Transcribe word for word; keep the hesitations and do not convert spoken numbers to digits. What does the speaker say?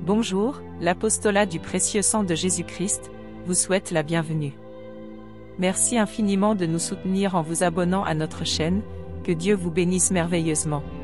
Bonjour, l'apostolat du précieux sang de Jésus-Christ vous souhaite la bienvenue. Merci infiniment de nous soutenir en vous abonnant à notre chaîne, que Dieu vous bénisse merveilleusement.